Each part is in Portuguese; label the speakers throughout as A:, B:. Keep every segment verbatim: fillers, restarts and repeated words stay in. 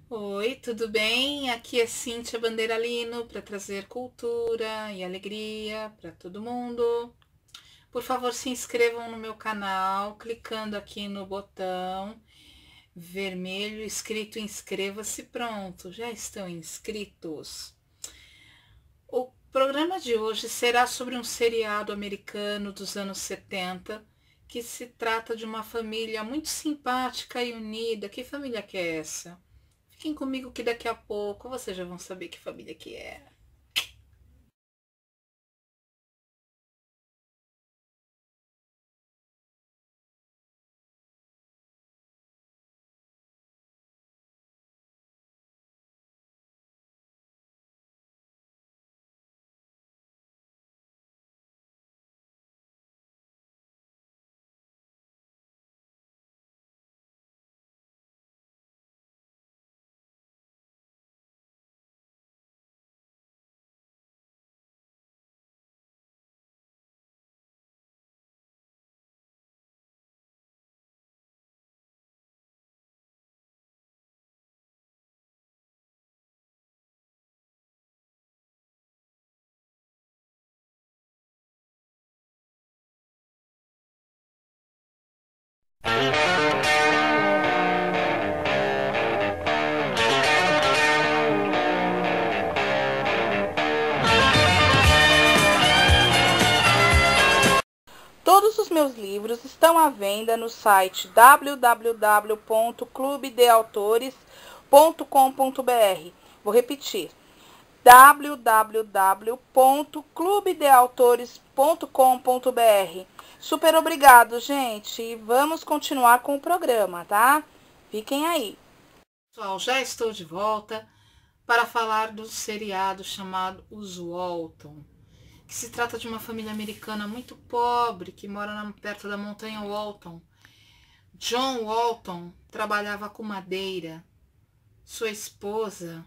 A: Oi, tudo bem? Aqui é Cíntia Bandeiralino para trazer cultura e alegria para todo mundo. Por favor, se inscrevam no meu canal, clicando aqui no botão vermelho escrito inscreva-se. Pronto, já estão inscritos. O programa de hoje será sobre um seriado americano dos anos setenta, que se trata de uma família muito simpática e unida. Que família que é essa? Fiquem comigo que daqui a pouco vocês já vão saber que família que é.
B: Todos os meus livros estão à venda no site w w w ponto clube de autores ponto com ponto b r. Vou repetir: w w w ponto clube de autores ponto com ponto b r. Super obrigado, gente. Vamos continuar com o programa, tá? Fiquem aí.
A: Pessoal, já estou de volta para falar do seriado chamado Os Walton, que se trata de uma família americana muito pobre que mora na, perto da montanha Walton. John Walton trabalhava com madeira. Sua esposa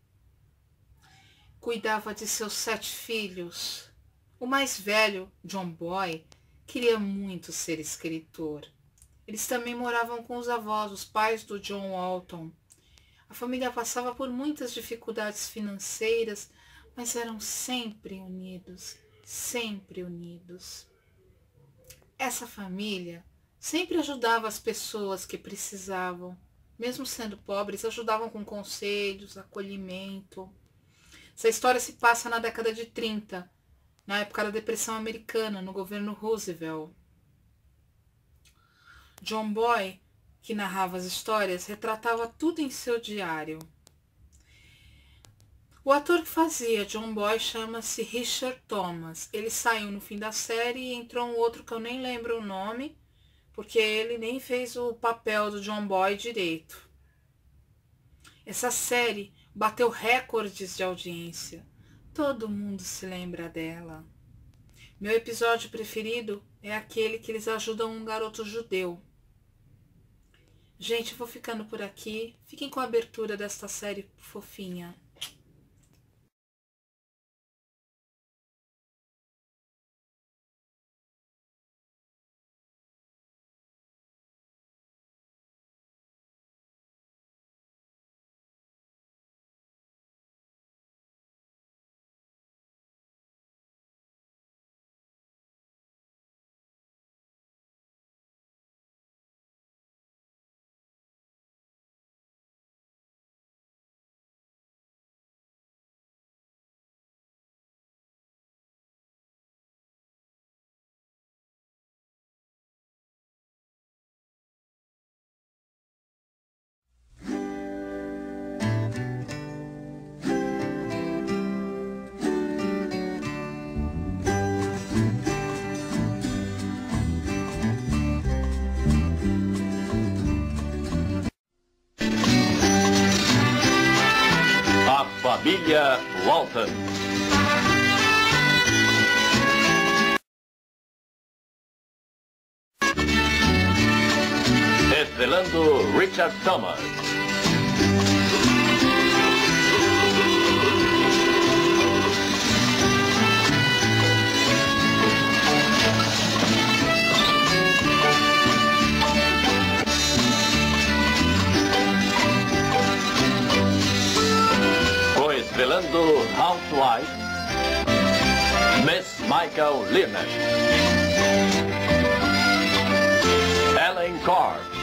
A: cuidava de seus sete filhos. O mais velho, John Boy, queria muito ser escritor. Eles também moravam com os avós, os pais do John Walton. A família passava por muitas dificuldades financeiras, mas eram sempre unidos, sempre unidos. Essa família sempre ajudava as pessoas que precisavam. Mesmo sendo pobres, ajudavam com conselhos, acolhimento. Essa história se passa na década de trinta, na época da Depressão Americana, no governo Roosevelt. John Boy, que narrava as histórias, retratava tudo em seu diário. O ator que fazia John Boy chama-se Richard Thomas. Ele saiu no fim da série e entrou um outro que eu nem lembro o nome, porque ele nem fez o papel do John Boy direito. Essa série bateu recordes de audiência. Todo mundo se lembra dela. Meu episódio preferido é aquele que eles ajudam um garoto judeu. Gente, eu vou ficando por aqui. Fiquem com a abertura desta série fofinha.
C: Família Walton. Estrelando Richard Thomas. Life, Miss Michael Leonard, Ellen Carr,